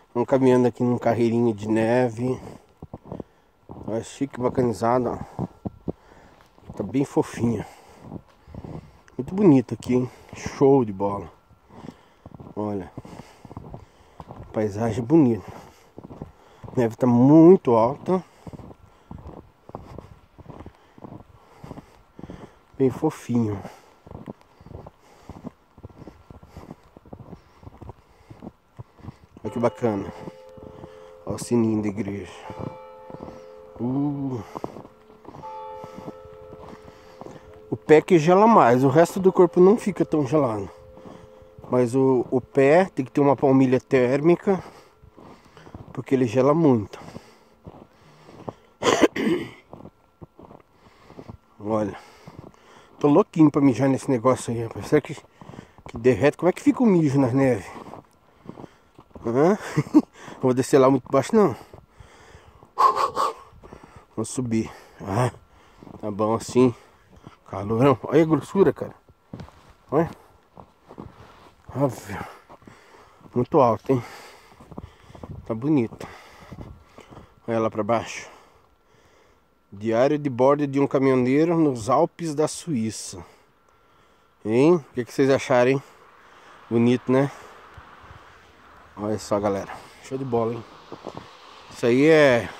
Vamos caminhando aqui num carreirinho de neve. Olha, chique, bacanizado, ó. Tá bem fofinha. Muito bonito aqui, hein? Show de bola. Olha, paisagem bonita. A neve tá muito alta. Bem fofinho. Olha que bacana. Olha o sininho da igreja. O pé que gela mais, o resto do corpo não fica tão gelado. Mas o pé tem que ter uma palmilha térmica, porque ele gela muito. Olha, tô louquinho pra mijar nesse negócio aí, rapaz. Será que derrete? Como é que fica o mijo na neve? Hã? Não vou descer lá muito baixo, não. Vamos subir. Ah, tá bom assim. Calorão. Olha a grossura, cara. Olha. Óbvio. Muito alto, hein? Tá bonito. Olha lá pra baixo. Diário de bordo de um caminhoneiro nos Alpes da Suíça. Hein? O que vocês acharam, hein? Bonito, né? Olha só, galera. Show de bola, hein? Isso aí é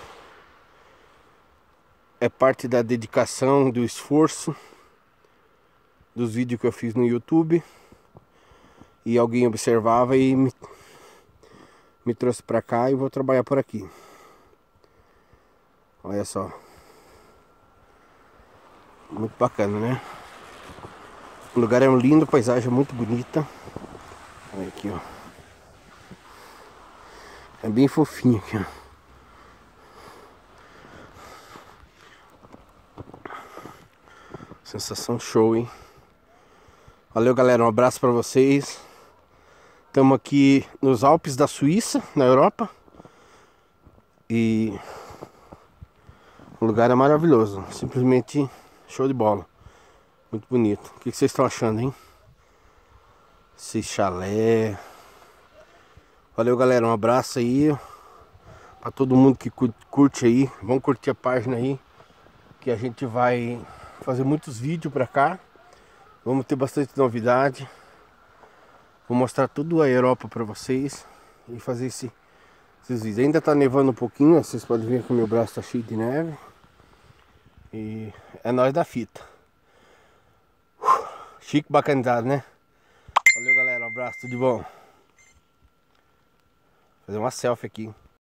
parte da dedicação, do esforço dos vídeos que eu fiz no YouTube. E alguém observava e me trouxe pra cá e vou trabalhar por aqui. Olha só. Muito bacana, né? O lugar é lindo, a paisagem é muito bonita. Olha aqui, ó. É bem fofinho aqui, ó. Sensação show, hein? Valeu, galera. Um abraço pra vocês. Estamos aqui nos Alpes da Suíça, na Europa. E o lugar é maravilhoso. Simplesmente show de bola. Muito bonito. O que vocês estão achando, hein? Esse chalé. Valeu, galera. Um abraço aí pra todo mundo que curte aí. Vamos curtir a página aí, que a gente vai fazer muitos vídeos pra cá. Vamos ter bastante novidade. Vou mostrar tudo a Europa pra vocês e fazer esses vídeos. Ainda tá nevando um pouquinho, vocês podem ver que o meu braço tá cheio de neve. E é nóis da fita. Chique, bacanizado, né? Valeu, galera. Um abraço, tudo de bom. Vou fazer uma selfie aqui.